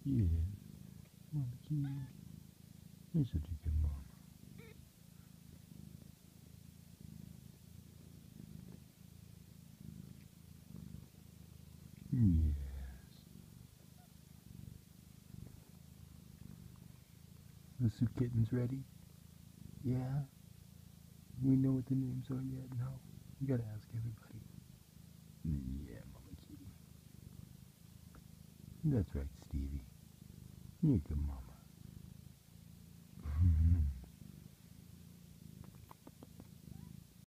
Yes, Mama Kitty. You're such a good mama. Yes. The soup kitten's ready? Yeah? We know what the names are yet? No. You gotta ask everybody. Yeah, Mama Kitty. That's right, Stevie. You're a good mama.